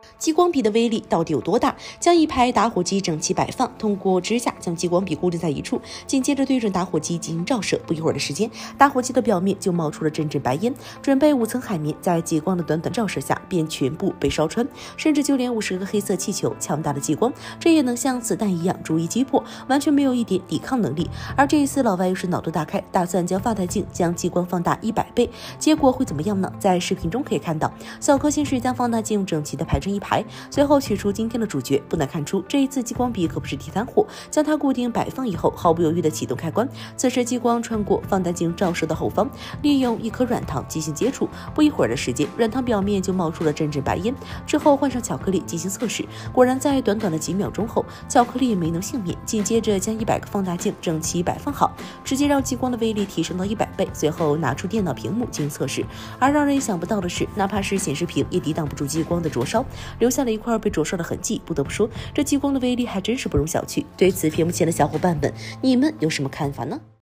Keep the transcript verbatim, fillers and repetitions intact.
激光笔的威力到底有多大？将一排打火机整齐摆放，通过支架将激光笔固定在一处，紧接着对准打火机进行照射。不一会儿的时间，打火机的表面就冒出了阵阵白烟。准备五层海绵在激光的短短照射下便全部被烧穿，甚至就连五十个黑色气球，强大的激光，这也能像子弹一样逐一击破，完全没有一点抵抗能力。而这一次，老外又是脑洞大开，打算将放大镜将激光放大一百倍，结果会怎么样呢？在视频中可以看到，小柯先是将放大镜整齐的排成一排，随后取出今天的主角。不难看出，这一次激光笔可不是地摊货。将它固定摆放以后，毫不犹豫的启动开关。此时激光穿过放大镜照射的后方，利用一颗软糖进行接触。不一会儿的时间，软糖表面就冒出了阵阵白烟。之后换上巧克力进行测试，果然在短短的几秒钟后，巧克力没能幸免。紧接着将一百个放大镜整齐摆放好，直接让激光的威力提升到一百倍。随后拿出电脑屏幕进行测试。而让人想不到的是，哪怕是显示屏也抵挡不住激光的灼烧，留下了一块被灼烧的痕迹。不得不说，这激光的威力还真是不容小觑。对此，屏幕前的小伙伴们，你们有什么看法呢？